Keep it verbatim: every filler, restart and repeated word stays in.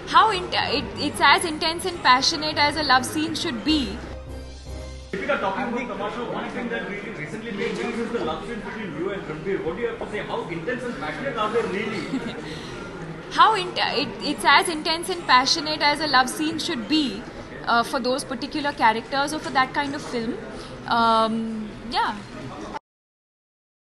how int- it, it's as intense and passionate as a love scene should be. If you are talking about Tamasha, one thing that really recently made news is the love scene between you and Ranbir. What do you have to say? How intense and passionate are they really? How int- it, it's as intense and passionate as a love scene should be uh, for those particular characters or for that kind of film. Um, yeah.